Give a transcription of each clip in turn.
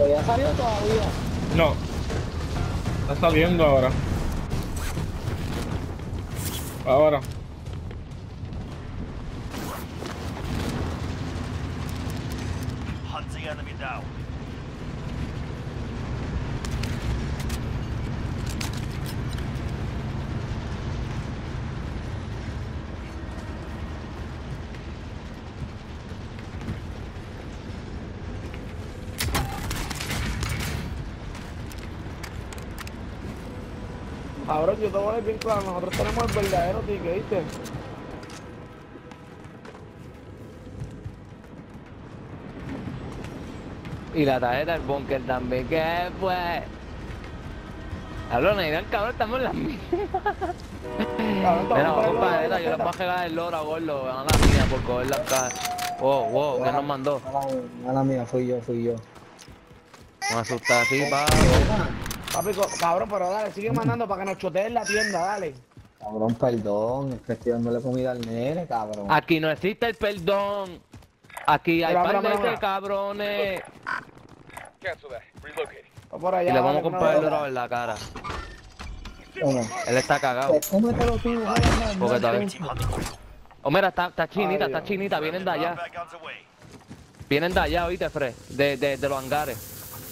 ¿Ya salió todavía? No, está saliendo ahora. Ahora. Hunt the enemy down. Cabrón, yo te voy a decir bien claro, nosotros tenemos el verdadero ticket, ¿viste? Y la tarjeta del búnker también, ¿qué fue? Cabrón, el cabrón, estamos en las mismas. Cabrón, te Mira, vamos a compadre, poner yo les voy a regalar el loro a Gordo, van a la mía por coger las cajas. Wow, ¿quién nos mandó? Mala mía, fui yo. Me asusta así, pa. Papi, cabrón, pero dale, sigue mandando para que nos choteen la tienda, dale. Cabrón, perdón, es que estoy dándole comida al nene, cabrón. Aquí no existe el perdón. Aquí hay Mira, par mira, de mira. cabrones. Cancel that. Relocating. Va por Y allá, le vamos dale, a comprar el mira, loro en la cara. Bueno, Él está cagado. cómetelo tú, Porque todavía... Team hunting. Oh, mira, está Ay, chinita, está Dios. chinita. Vienen de allá. Back guns away. Vienen de allá, oíste, Fred. De los hangares.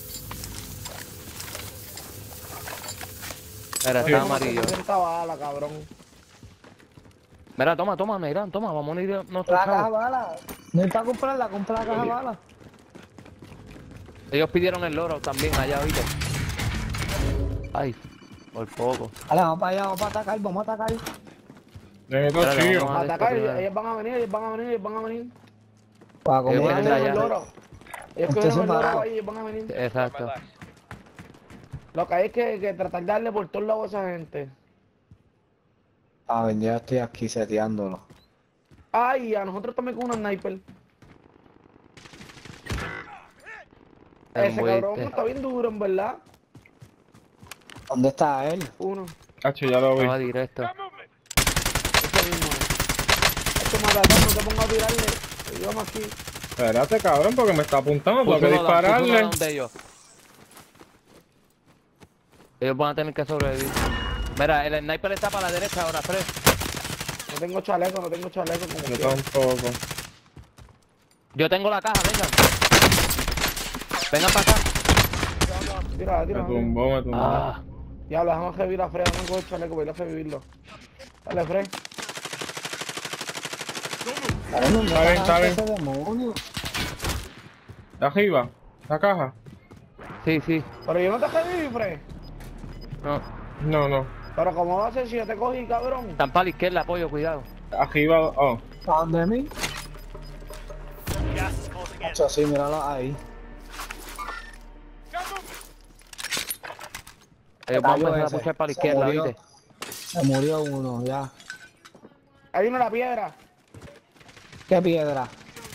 Mira, está amarillo. 60 balas, cabrón. Mira, toma, Neirán, toma. Vamos a unir nuestros La caja chavos. bala. No es para comprarla, compra la caja bala. Ellos pidieron el loro también allá, oíste. Ay, por poco. Vale, vamos para allá, vamos para atacar, vamos a atacar. Necesito Espérate, chío. vamos a Atacar, descubrir. ellos van a venir, ellos van a venir, ellos van a venir. Para Ellos Ellos vienen comer. de cogieron el allá. loro. Ellos Entonces, cogieron el loro parado. ahí, ellos van a venir. Exacto. Relax. Lo que hay es que tratar de darle por todos lados a esa gente. A ver, ya estoy aquí seteándolo. Ay, a nosotros también con una sniper. Ese cabrón Embuiste. está bien duro, en verdad. ¿Dónde está él? Uno. Hacho, ya lo vi. Estaba directo. Ese mismo. Este maratón, no te pongas a tirarle. Que yo aquí. Espérate, cabrón, porque me está apuntando. Tengo Puso que uno down, puso uno dispararle. down de ellos. Ellos van a tener que sobrevivir. Mira, el sniper está para la derecha ahora, Fred. No tengo chaleco, no tengo chaleco. Como Yo quiera. tampoco. Yo tengo la caja, vengan. Vengan para acá. Tira, Me tira. tumbó, me tumbó. Ah, Ya, déjame revivir a Fred, déjame coger el chaleco, voy a ir a revivirlo. Dale, Fred. Está bien. Ese demonio. ¿De arriba? ¿La caja? sí, sí. Pero yo no te reviví, Fred. No. No, no. Pero ¿cómo va a ser si yo te cogí, cabrón? Están para la izquierda, apoyo, cuidado. Arriba, oh. ¿A dónde de mí? Gas is closing in. Hacho, sí, míralo ahí. Ellos van a Cayó empezar a ese. puchar para la Se izquierda, murió. ¿viste? Se murió uno, ya. Hay uno en la piedra. ¿Qué piedra?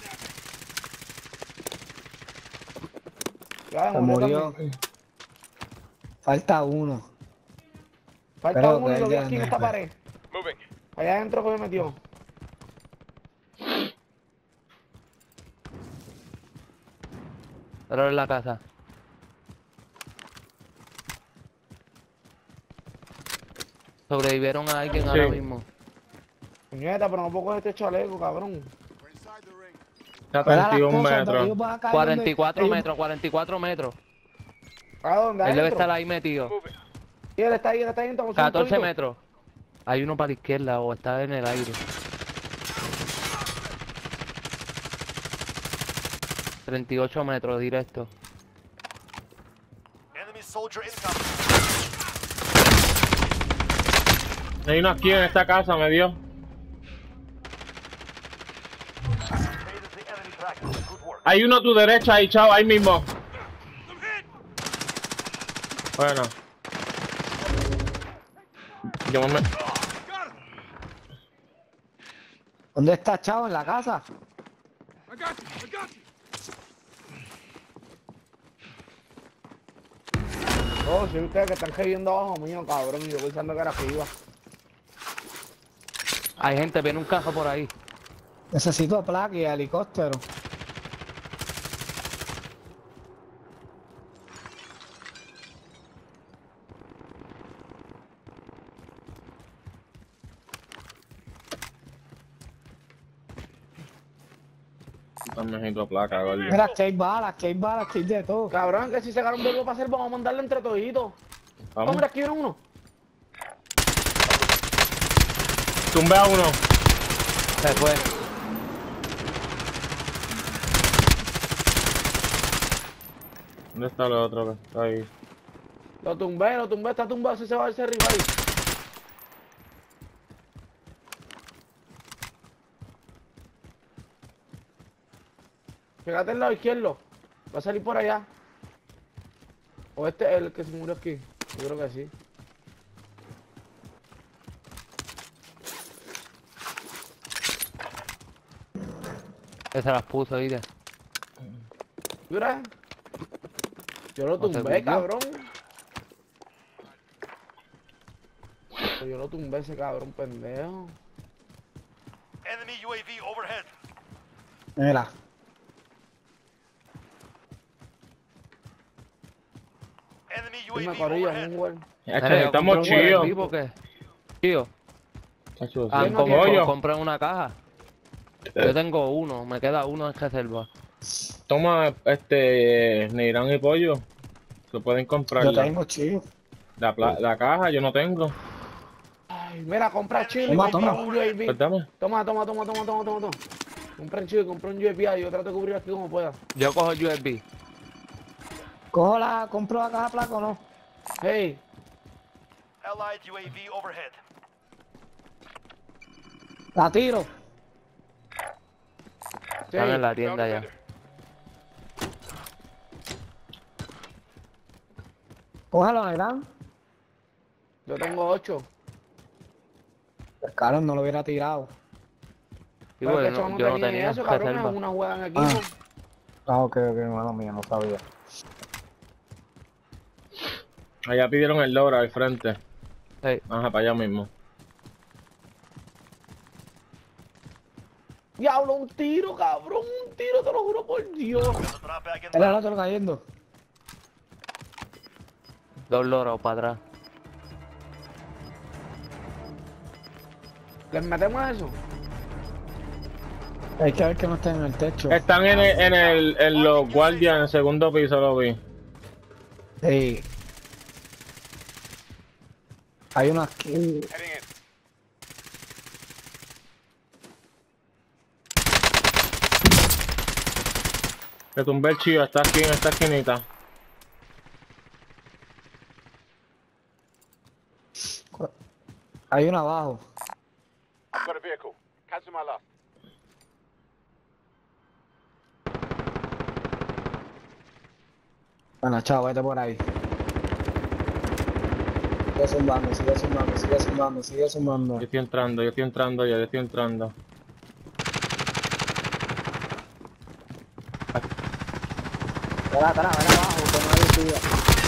Ya, Se murió murió. también. Falta uno. Falta Creo uno y que lo vi ya aquí en no esta fue. pared. Moving. Allá adentro que me metió. Pero en la casa. Sobrevivieron a alguien Sí. ahora mismo. Puñeta, pero no puedo coger este chaleco, cabrón. Está a Mira las 31 cosas, metros. ellos van a caer 44 donde- metros, 44 metros. ¿A dónde? Él debe ¿Adentro? estar ahí metido. Moving. Sí, él está ahí, estamos 14 solitos. metros. Hay uno para la izquierda o está en el aire. 38 metros directo. Enemy soldier incoming. Hay uno aquí en esta casa, me dio. Traded the enemy tracker. Good work. Hay uno a tu derecha ahí, chao, ahí mismo. Bueno. Yo me... ¿Dónde está Chavo? ¿En la casa? Oh, si ustedes que están cayendo abajo mío, cabrón, y yo pensando que era arriba. Hay gente, viene un cajo por ahí. Necesito placa y helicóptero. También necesito placa, gordo. Mira, que hay balas, que hay de todo. Cabrón, que si sacaron de para hacer, vamos a mandarle entre toditos. Vamos. Mira, aquí viene uno. Tumbé a uno. Se fue. ¿Dónde está el otro? Que está ahí. Lo tumbé, está tumbado, si se va a ese rival. Fíjate el lado izquierdo. Va a salir por allá. O este es el que se murió aquí. Yo creo que sí. Ese las puso, ¿viste? Mira. Yo lo No te tumbé, gustó. cabrón. Yo lo tumbé ese cabrón pendejo. Enemy UAV overhead. Mira. Enemy Dime, UAV Corillo, overhead. un güey. Es Mira, que yo estamos compré un chidos. USB, ¿por qué? Tío, Chacho, ah, sí. no quiero. Pollo, compré una caja. Yo tengo uno, me queda uno en reserva. toma, Neirán y pollo. Se pueden comprar Yo tengo, chido. la caja, yo no tengo. Ay, mira, compra chile, Toma, compra toma. un UAV. Pues dame. Toma. Compra chile, compra un UAV. Yo trato de cubrir aquí como pueda. Yo cojo el USB. Compro la caja placa o no. Hey, Allied UAV overhead. La tiro. sí. Están en la Found a tienda ya. vendor. Cógelo, ¿verdad? Yo tengo 8. Pues claro, no lo hubiera tirado. Y Pero bueno, que chavo yo no tenía eso, cabrón. reserva. Es una jugada en equipo. Ok, mano mía, no sabía. Allá pidieron el logro al frente. Hey, Ajá, para allá mismo. Diablo, un tiro, cabrón. Un tiro, te lo juro por Dios. Got the drop back in. Era el otro cayendo. 2 loros para atrás. ¿Les metemos a eso? Hay que ver que no estén en el techo. Están en los guardias, en el segundo piso lo vi. Sí. Hay una aquí. Heading in. Le tumbé el chivo, está aquí en esta esquinita. Hay una abajo. Got a vehicle. Cancel my loss. Bueno, chao, vete por ahí. Sigue zumbando. Yo estoy entrando ya, yo estoy entrando. Espera, abajo, que no hay tía.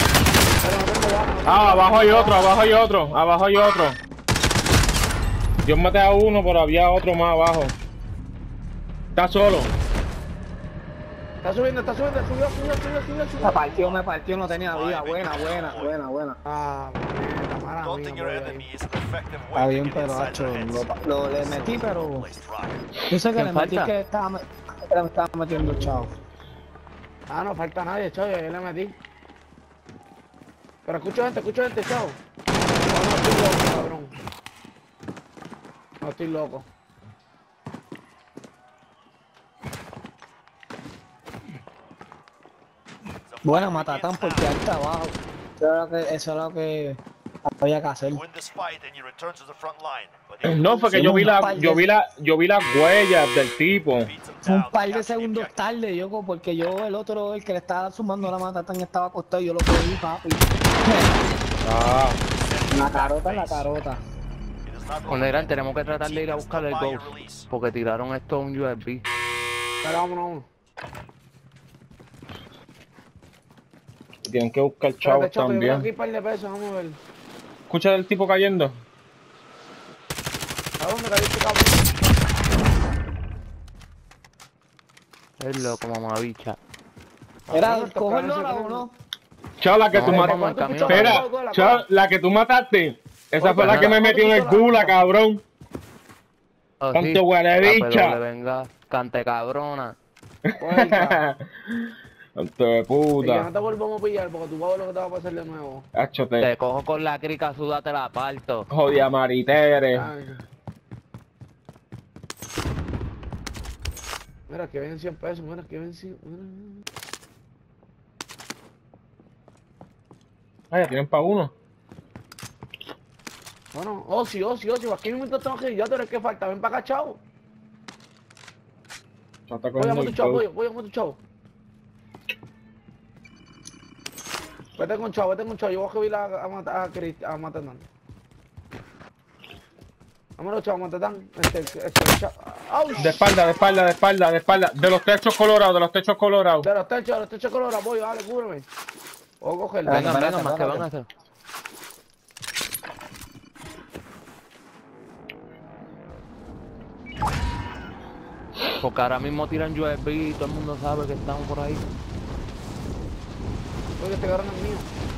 Ah, abajo hay otro. Yo maté a uno, pero había otro más abajo. Está solo. Está subiendo, subió. Me partió, no tenía vida. Buena. Ah, mierda, mala Daunting your mía, enemy is an effective Está way to bien, get pero inside hacho, their heads. le metí, pero... Placed rocket. Yo sé que ¿Quién le metí falta? que me estaba metiendo chao. Ah, no falta nadie, chavo, yo le metí. Pero escucho gente, chavo. No estoy loco, cabrón. No estoy loco. Buena, matatán porque ahí está abajo. Eso es lo que había que hacer. Win this fight and you return to the front line. But if No, fue que Sí, yo vi un las huellas del tipo. you beat them Fue un down, par de capture the segundos objective. tarde, yo, porque el que le estaba sumando la matatán estaba acostado y yo lo cogí, papi. Ah, La carota. It is not Con Negrán tenemos que tratar de ir a buscar el Buy your Ghost. release. Porque tiraron esto a un USB. Pero vámonos. tienen que buscar chavos Espérate, chavo, yo veo aquí también. un par de pesos, vamos a ver. Escucha el tipo cayendo. ¿A dónde cayó este cabrón? Es loco, mamabicha. Era, Estos cogerlo cabrones se ahora o creen- no. Chao, la que No, tú vamos mataste. en camino. Espera, chao, la que tú mataste. Esa fue la nada. que me metió en el gula, cabrón. Oh, Tanto huele Ah, bicha. pero le venga, cante cabrona. Puerca. Tanto de Y que no puta. te volvamos a pillar porque tú vas a ver lo que te va a pasar de nuevo. Hacho, Te cojo con la crica suda, te la parto. jodía maritere. Ay. Mira, que ven 100 pesos, mira, que ven 100. Mira. Ah, ya tienen pa' uno. Bueno, sí, aquí mismo tengo que ir, ya tú eres que falta, ven para acá, chavo. Ya está Voy a cogiendo tu el chavo, ghost. voy a tu chavo. Vete con chavo, yo voy a ir a matar a Matatán. Vámonos, chavo, Matatán. Chavo. ¡Au! De espalda, de espalda, de espalda, de espalda. De los techos colorados, de los techos colorados. De los techos colorados, voy, dale, cúbreme. Voy a cogerlo. Venga, espérate, venga, más que espérate. van a hacer. Porque ahora mismo tiran UAV y todo el mundo sabe que estamos por ahí. Oye, este cabrón es mío.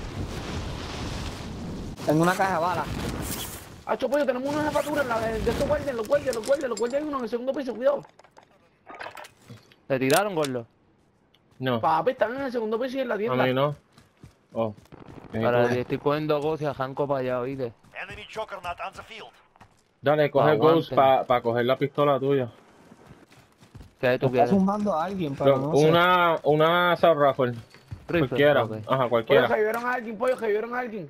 Tengo una caja de balas. Hacho, pollo, tenemos una jefatura en la de estos guardias, los guardias hay uno en el segundo piso, cuidado. ¿Te tiraron, gordo? No, Papi, están en el segundo piso y en la a tienda. mí no. Oh. Ahora estoy cogiendo gozo y a Janko para allá, ¿oíste? Enemy Juggernaut on the field. Dale, coge el ghost Aguanten. para coger la pistola tuya. ¿Qué tú Está quieres? zumbando a alguien, pero no sé. Una Assault Rifle. Rifle, Cualquiera. ok. Ajá, Pollo, cualquiera. que vieron a alguien, pollo, que vieron a alguien.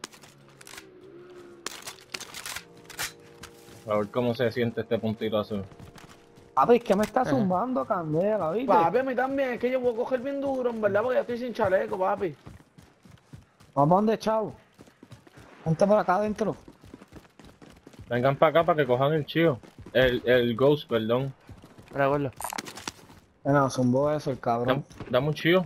A ver cómo se siente este puntirazo. Papi, es que me está zumbando candela, ¿viste? Papi, a mí también, es que yo voy a coger bien duro, en verdad, porque ya estoy sin chaleco, papi. Vamos a donde, chavo. Vente por acá adentro. Vengan para acá para que cojan el chivo. El ghost, perdón. Mira, gordo. Bueno, zumbó eso el cabrón. Dame un chivo.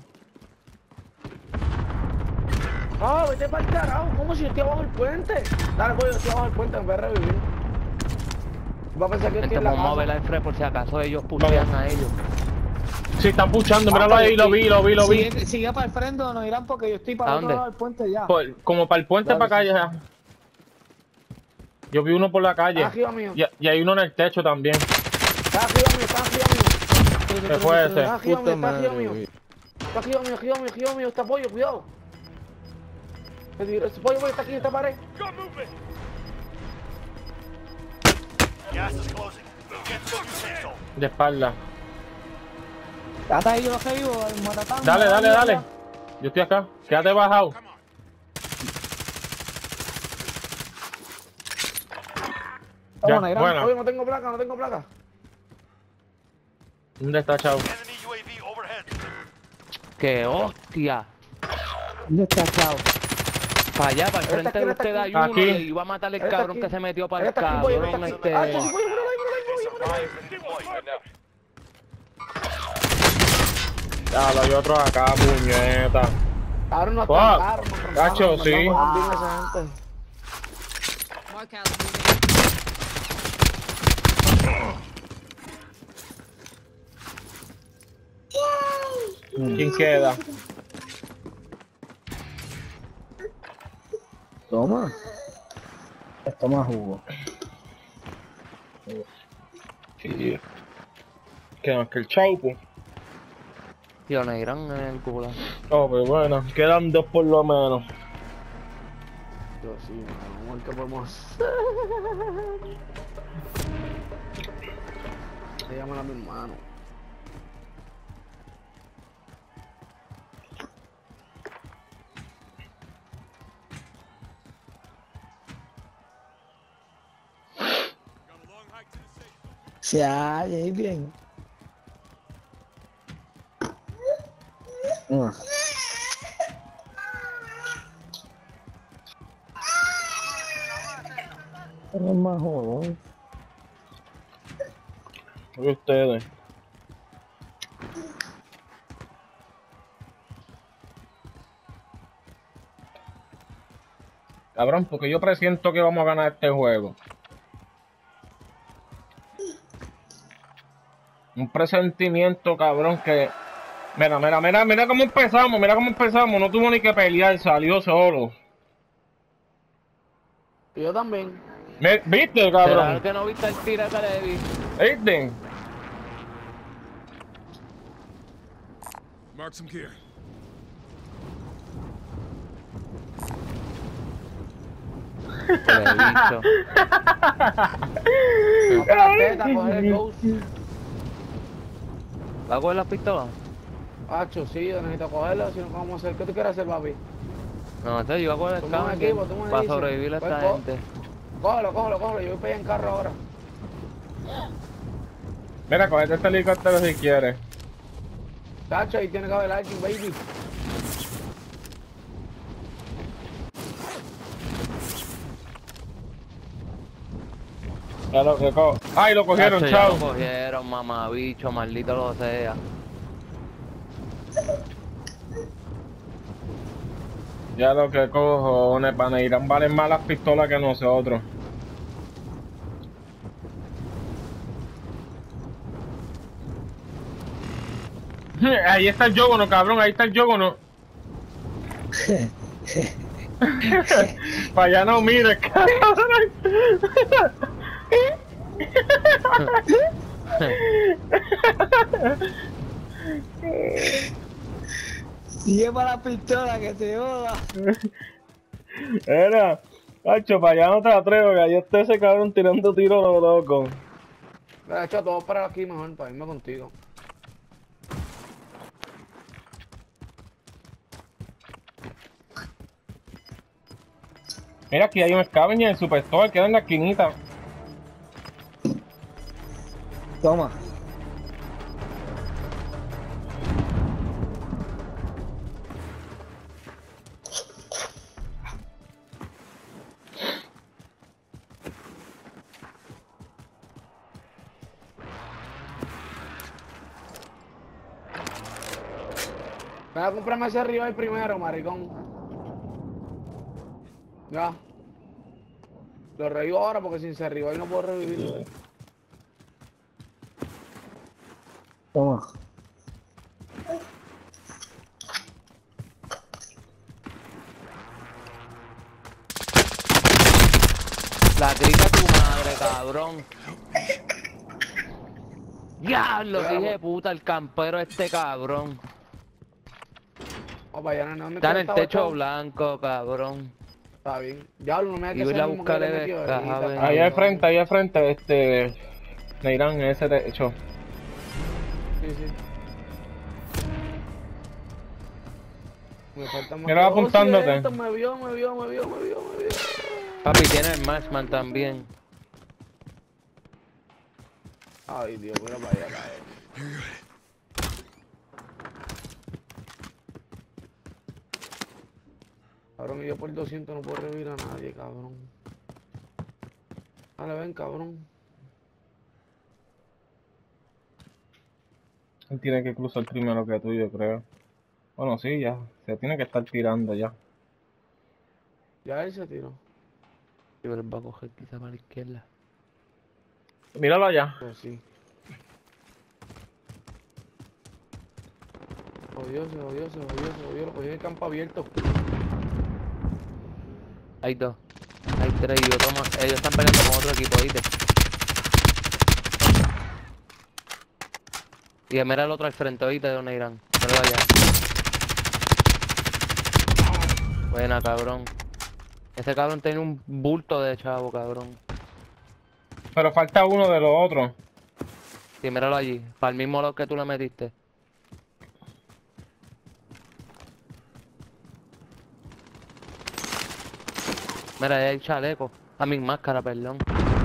Ah, vete para el carajo, ¿cómo si yo estoy abajo del puente? Dale, pollo, yo estoy abajo del puente, me voy a revivir. Va a pensar que estoy Este en la vamos a ver casa. el fre por si acaso ellos pushean a ellos. Sí, están puchando, míralo ahí, lo vi. Sigue para el frente o nos irán porque yo estoy para ¿A el otro dónde? lado del puente ya. Como para el puente, Dale, para acá ya. Yo vi uno por la calle. Arriba mío. Y hay uno en el techo también. Está arriba mío, está arriba mío. ¿Qué fue ese? Está arriba mío, Puta está arriba madre, mío. güey. Está arriba mío, está pollo, cuidado. Ese pollo está aquí en esta pared. Got movement. Gas is closing. Get to the safe zone. De espalda. Quédate ahí, yo lo que vivo, el matatán. Dale. Yo estoy acá. Quédate bajado. Ya, Bueno, bueno. Oye, no tengo placa. ¿Dónde está, chavo? Enemy UAV overhead. ¡Qué hostia! ¿Dónde está, chavo? Para allá, para el Él frente está de aquí, usted él hay está uno aquí. y iba a matar el Él está cabrón aquí. que se metió para Él el está aquí, pollo, él cabrón. está aquí. Ah, sí, Este... pollo, míralo ahí. Ya, hay otro acá, puñeta. Ahora no Fuck. trancaron, Gacho, sí. Bien esa gente. Mark out the ¿Quién queda? Toma. Toma jugo. Sí. Queda más que el chaupo. Tío, Negrán en el culo. Oh, pero bueno, quedan dos por lo menos. Yo sí, mano, amor, ¿qué podemos hacer? Le llaman a mi hermano. Se halla bien. Pero es más jodón. Oye, ustedes. Cabrón, porque yo presiento que vamos a ganar este juego. Un presentimiento, cabrón, que... Mira cómo empezamos, no tuvo ni que pelear, salió solo. Y yo también. ¿Viste, ¿Será cabrón? que no viste el tira que le di? ¿Viste? Mark some gear. Huele bicho. Teta, coger el ghost. ¿Va a coger las pistolas? Hacho, sí, yo necesito cogerlo, si no, ¿cómo vamos a hacer? ¿Qué tú quieres hacer, papi? No, entonces yo voy a coger el Toma un cambio equipo, tú me para dices. sobrevivir a Pues esta gente. Cógelo, yo voy para allá en carro ahora. Mira, cogete este helicóptero si quieres. Chacho, ahí tiene que haber alguien, baby. Ya lo que ¡ay, lo cogieron, Chacho, ya chao! lo cogieron, mamabicho, maldito lo sea. Ya lo que cojones, Paneirán valen más las pistolas que nosotros. Ahí está el Yogono, cabrón, ahí está el Yogono. Para allá no mires, cabrón. Sigue para la pistola que te joda. Era, cacho, para allá no te atrevo, que ahí está ese cabrón tirando tiros lo loco. De hecho, todos para aquí mejor, para irme contigo. Mira, aquí hay un scavenger, el Superstore, queda en la esquinita. Toma. Ven a comprarme ese rival primero, maricón. Ya. Lo revivo ahora porque sin ese rival no puedo revivirlo. Toma. La grita tu madre, cabrón. Diablo, Cuidado. dije puta, el campero este cabrón. Opa, ya no, ¿dónde Está en el estaba techo esto? blanco, cabrón. Está bien. Diablo, no me da Y que voy ser a el mismo que buscarle le metió descaja, ahorita, ven. Ahí cabrón. al frente, Neirán, en ese techo. Sí, sí. Me falta más. Mira, que- apuntándote. cierto, me vio. Papi, tiene el Marksman también. Ay, Dios, mira para allá, cabrón. Cabrón, y yo por 200 no puedo revivir a nadie, cabrón. Dale, ven, cabrón. Él tiene que cruzar primero que tú, yo creo. Bueno, sí, ya. Se tiene que estar tirando ya. Ya él se tiró. Y él va a coger quizá para la izquierda. Míralo allá. Pues sí. Se jodió. Lo cogió en el campo abierto. Hay dos. Hay tres y yo tomo. Ellos están peleando con otro equipo, ¿viste? Y mira el otro al frente, ¿oíste? De donde irán. Míralo allá. Buena, cabrón. Ese cabrón tiene un bulto de chavo, cabrón. Pero falta uno de los otros. Sí, míralo allí. Para el mismo lado que tú le metiste. Mira, ahí hay chaleco. A mi máscara, perdón.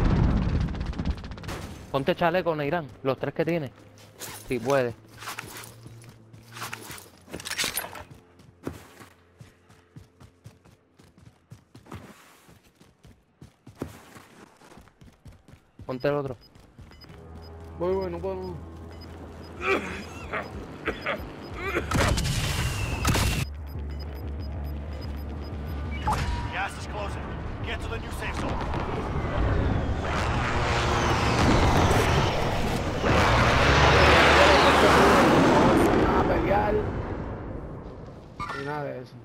Ponte chaleco, Neirán. Los tres que tiene. Si puede. Ponte el otro. Voy, no puedo. Gas is closing. Get to the new safe zone. A pelear. Y nada de eso.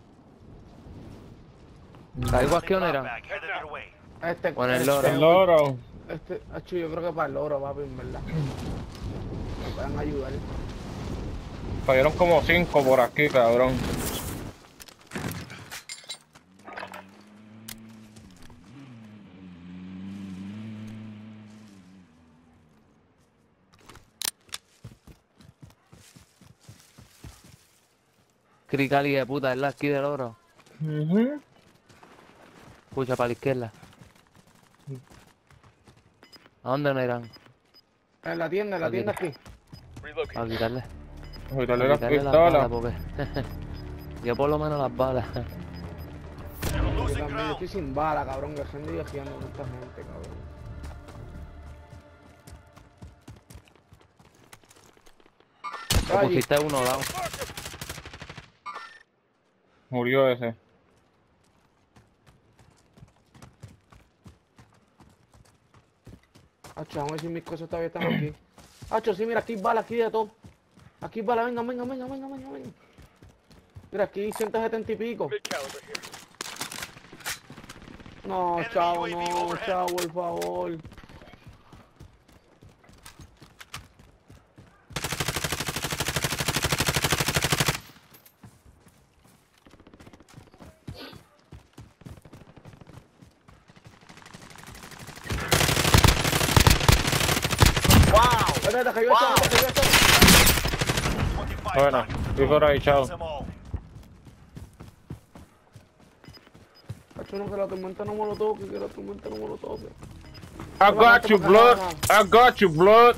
¿Caigo aquí o no era? Back, headed your way. Este, Con el loro. El loro. Yo creo que para el loro, papi, en verdad. Me pueden ayudar. Cayeron como 5 por aquí, cabrón. Cricali de puta, es la aquí del oro. Mhm. Escucha para la izquierda. ¿A dónde no irán? En la tienda aquí. A quitarle. Quitarle A las quitarle las balas, pistolas. porque... Yo por lo menos las balas. Yo también estoy sin bala, cabrón, que gente y girando con esta gente, cabrón. Te Está allí. pusiste uno down. Murió ese. Hacho, vamos a ver si mis cosas todavía están aquí. Hacho, sí, mira, aquí hay bala, aquí de todo. Aquí hay bala, venga. Mira, aquí 170 y pico. No, chavo, por favor. Espérate, cayó el chavo. Bueno, fui por ahí, chao. Hacho, no, que la tormenta no me lo toque, I got you, blood. I got you, blood.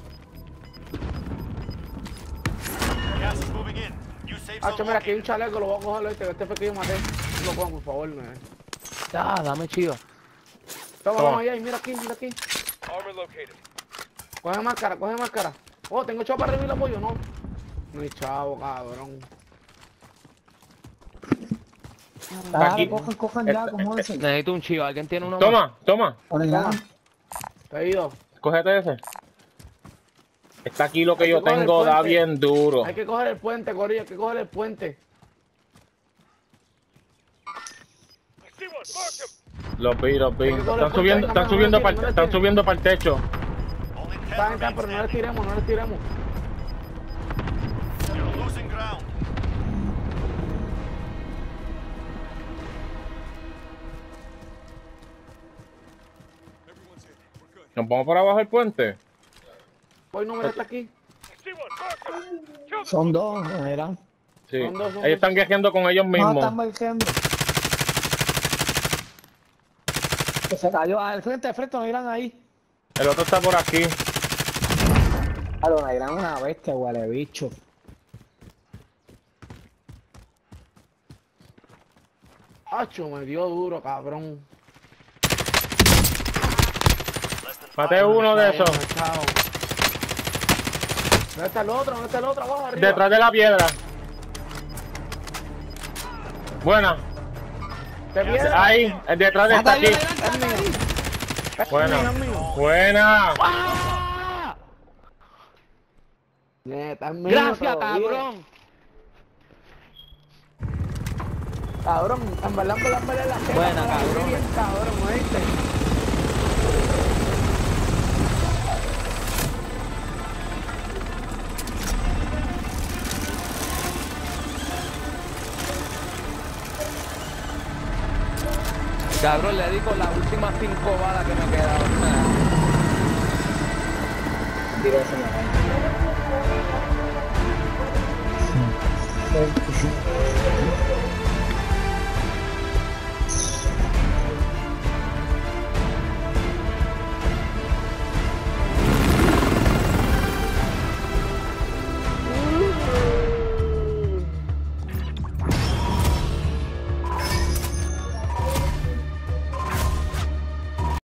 Gas is moving in. New safe Hacho, zone mira, aquí hay located. un chaleco, lo voy a coger, este fue que yo maté. No lo cojan, por favor, no. Ya, dame chido. Vamos allá, y mira aquí. Armor located. Coge máscara. Oh, tengo chavo para recibir el apoyo, ¿no? No hay chavo, cabrón. Dale, Aquí. cojan ya, como ese. Necesito un chivo. ¿Alguien tiene uno más? Toma. Pedido. Cógete ese. Está aquí lo que Hay yo que coger el tengo, da puente. bien duro. Hay que coger el puente, Corillo, hay que coger el puente. Los vi. que coger el Están puente, subiendo, venga, están no subiendo le para tiren, están subiendo para el techo. Only 10 Está, remain pero no les standing. tiremos. You're losing ground. Nos vamos por abajo del puente. Hoy no me está aquí. Son dos, no eran. Sí. Son dos. Ellos están guerreando con ellos No, mismos. están marcando. Que se cayó al frente, no irán ahí. El otro está por aquí. A lo irán una bestia, huele bicho. Hacho, me dio duro, cabrón. Maté uno de esos. Chao. ¿Dónde está el otro? Abajo, arriba. Detrás de la piedra. Buena. ¿Te vienes? Ahí, el detrás de esta aquí. Es mío. Buena. Es mío. Buena. Neta, es mío Gracias, todavía. cabrón. Cabrón, en verdad, la gente. Buena, cabrón. Bien, cabrón, ¿oíste? Cabrón, le di con las últimas 5 balas que me quedaron. Tiro ese me cae.